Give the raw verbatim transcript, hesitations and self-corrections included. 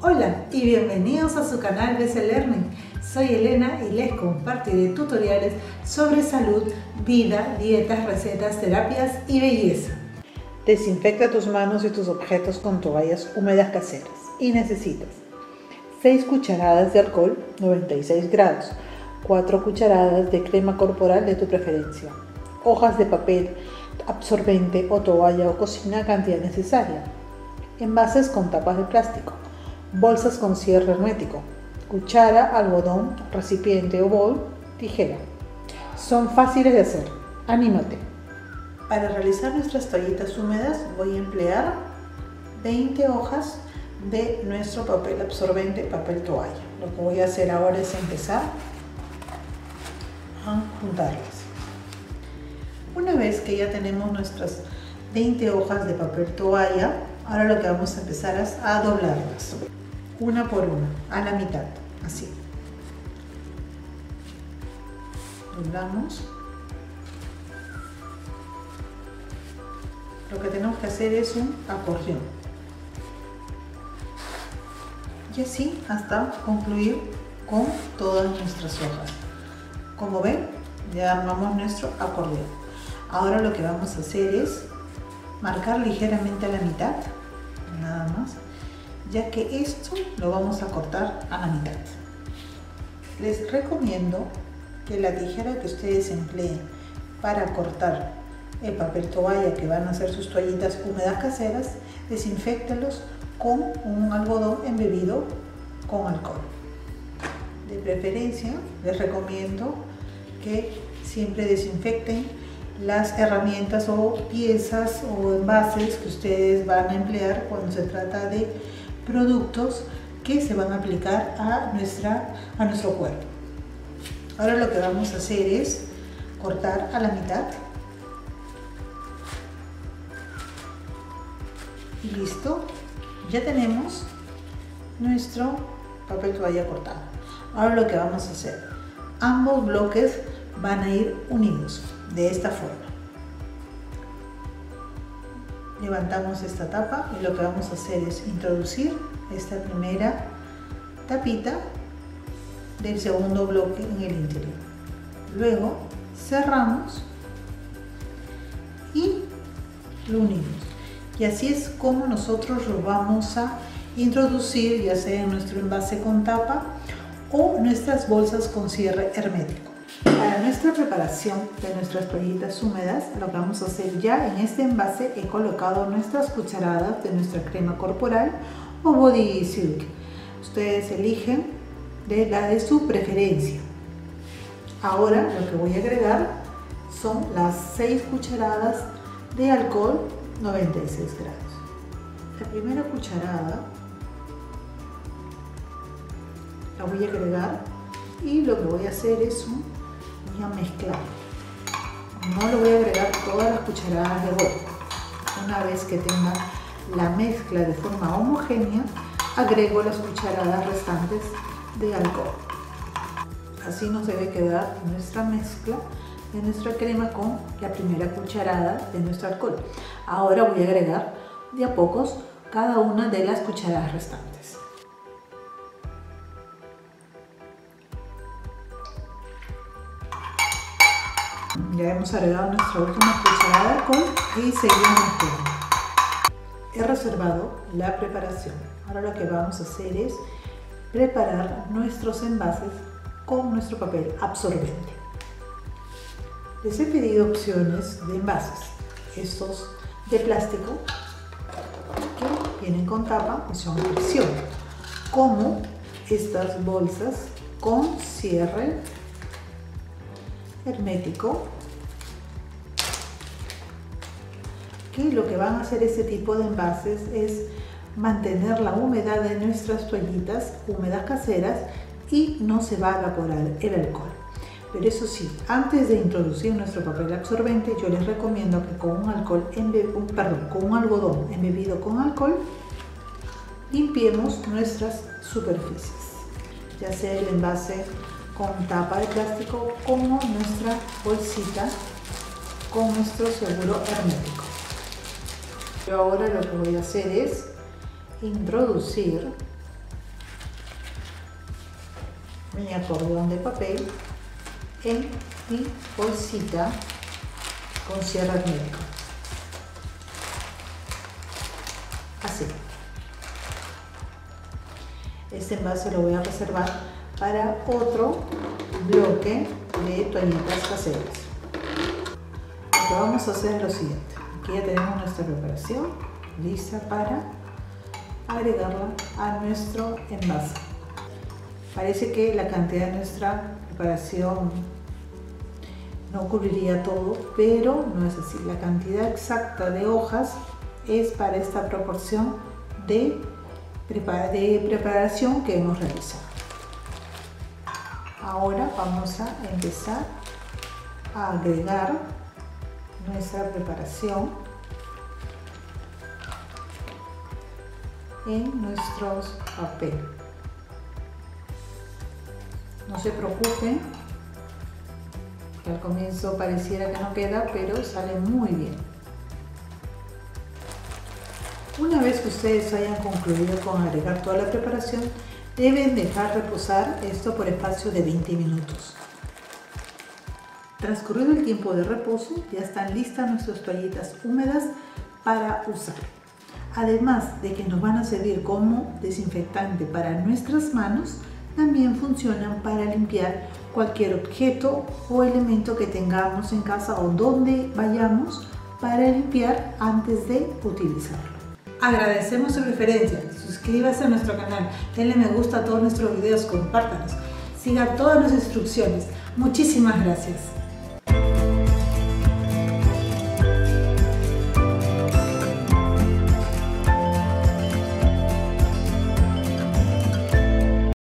Hola y bienvenidos a su canal B C Learning. Soy Elena y les compartiré tutoriales sobre salud, vida, dietas, recetas, terapias y belleza. Desinfecta tus manos y tus objetos con toallas húmedas caseras y necesitas seis cucharadas de alcohol noventa y seis grados, cuatro cucharadas de crema corporal de tu preferencia, hojas de papel absorbente o toalla o cocina cantidad necesaria, envases con tapas de plástico, bolsas con cierre hermético, cuchara, algodón, recipiente o bol, tijera. Son fáciles de hacer. ¡Anímate! Para realizar nuestras toallitas húmedas voy a emplear veinte hojas de nuestro papel absorbente, papel toalla. Lo que voy a hacer ahora es empezar a juntarlas. Una vez que ya tenemos nuestras veinte hojas de papel toalla, ahora lo que vamos a empezar es a doblarlas, una por una, a la mitad, así. Doblamos. Lo que tenemos que hacer es un acordeón. Y así hasta concluir con todas nuestras hojas. Como ven, ya armamos nuestro acordeón. Ahora lo que vamos a hacer es marcar ligeramente a la mitad, nada más, ya que esto lo vamos a cortar a la mitad. Les recomiendo que la tijera que ustedes empleen para cortar el papel toalla, que van a hacer sus toallitas húmedas caseras, desinféctelos con un algodón embebido con alcohol. De preferencia les recomiendo que siempre desinfecten las herramientas o piezas o envases que ustedes van a emplear cuando se trata de productos que se van a aplicar a, nuestra, a nuestro cuerpo. Ahora lo que vamos a hacer es cortar a la mitad. Y listo, ya tenemos nuestro papel toalla cortado. Ahora lo que vamos a hacer, ambos bloques van a ir unidos de esta forma. Levantamos esta tapa y lo que vamos a hacer es introducir esta primera tapita del segundo bloque en el interior. Luego cerramos y lo unimos. Y así es como nosotros lo vamos a introducir, ya sea en nuestro envase con tapa o nuestras bolsas con cierre hermético. Para nuestra preparación de nuestras toallitas húmedas, lo que vamos a hacer ya en este envase, he colocado nuestras cucharadas de nuestra crema corporal o body silk. Ustedes eligen de la de su preferencia. Ahora lo que voy a agregar son las seis cucharadas de alcohol noventa y seis grados. La primera cucharada la voy a agregar y lo que voy a hacer es un, voy a mezclar. No le voy a agregar todas las cucharadas de golpe. Una vez que tenga la mezcla de forma homogénea, agrego las cucharadas restantes de alcohol. Así nos debe quedar nuestra mezcla de nuestra crema con la primera cucharada de nuestro alcohol. Ahora voy a agregar de a pocos cada una de las cucharadas restantes. Ya hemos agregado nuestra última cucharada de alcohol y seguimos mezclando. He reservado la preparación. Ahora lo que vamos a hacer es preparar nuestros envases con nuestro papel absorbente. Les he pedido opciones de envases, estos de plástico que vienen con tapa y son presión, como estas bolsas con cierre hermético, que lo que van a hacer este tipo de envases es mantener la humedad de nuestras toallitas húmedas caseras y no se va a evaporar el alcohol. Pero eso sí, antes de introducir nuestro papel absorbente, yo les recomiendo que con un, alcohol embe- perdón, con un algodón embebido con alcohol limpiemos nuestras superficies, ya sea el envase con tapa de plástico como nuestra bolsita con nuestro seguro hermético. Yo ahora lo que voy a hacer es introducir mi acordeón de papel en mi bolsita con cierre hermético. Así. Este envase lo voy a reservar para otro bloque de toallitas caseras. Lo que vamos a hacer es lo siguiente. Aquí ya tenemos nuestra preparación lista para agregarla a nuestro envase. Parece que la cantidad de nuestra preparación no cubriría todo, pero no es así. La cantidad exacta de hojas es para esta proporción de, prepara de preparación que hemos realizado. Ahora vamos a empezar a agregar nuestra preparación en nuestros papeles. No se preocupen, que al comienzo pareciera que no queda, pero sale muy bien. Una vez que ustedes hayan concluido con agregar toda la preparación, deben dejar reposar esto por espacio de veinte minutos. Transcurrido el tiempo de reposo, ya están listas nuestras toallitas húmedas para usar. Además de que nos van a servir como desinfectante para nuestras manos, también funcionan para limpiar cualquier objeto o elemento que tengamos en casa o donde vayamos para limpiar antes de utilizarlo. Agradecemos su preferencia, suscríbase a nuestro canal, denle me gusta a todos nuestros videos, compártanos, siga todas las instrucciones. Muchísimas gracias.